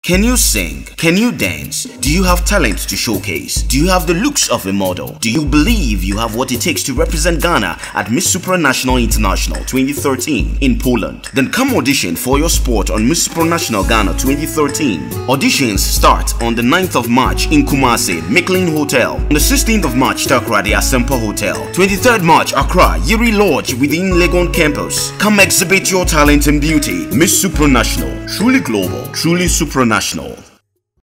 Can you sing? Can you dance? Do you have talent to showcase? Do you have the looks of a model? Do you believe you have what it takes to represent Ghana at Miss Supranational International 2013 in Poland? Then come audition for your sport on Miss Supranational Ghana 2013. Auditions start on the 9th of March in Kumasi, Micklin Hotel. On the 16th of March, Takoradi Asempa Hotel. 23rd March, Accra, Yiri Lodge within Legon campus. Come exhibit your talent and beauty. Miss Supranational, truly global, truly supranational.